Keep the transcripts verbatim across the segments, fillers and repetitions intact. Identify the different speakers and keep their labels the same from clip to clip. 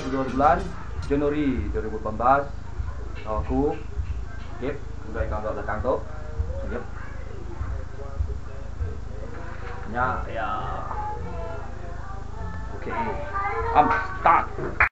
Speaker 1: puluh dua bulan Januari dua ribu lapan belas. Aku Yep, kemudian kau belakang tu. Yep. Ya, ya. Oke. Am start.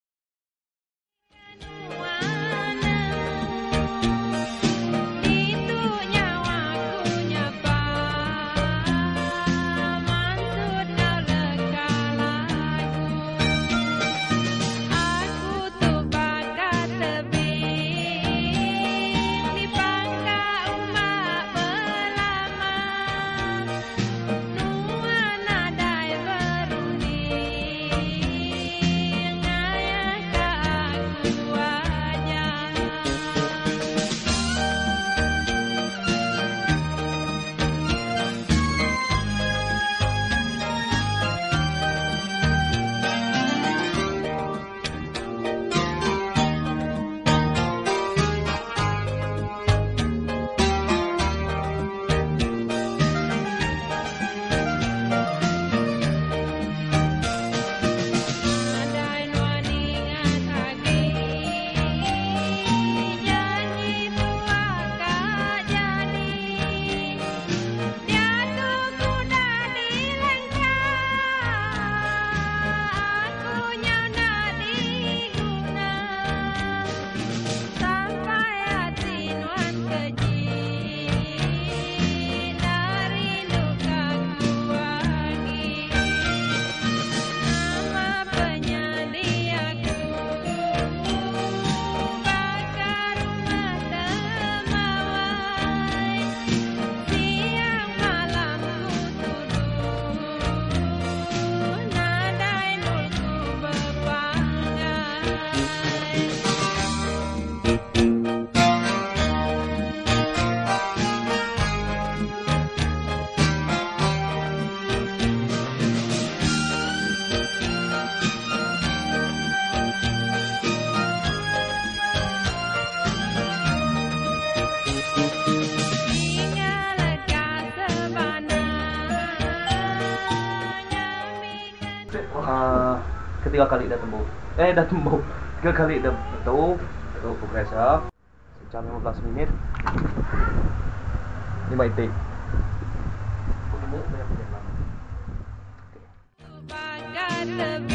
Speaker 1: Uh, ketiga kali dah tembus. Eh dah tembus. Tiga kali dah betul. Untuk progresor. Sejam lima belas minit. lima detik. Aku tembus banyak banyak lama. Okay.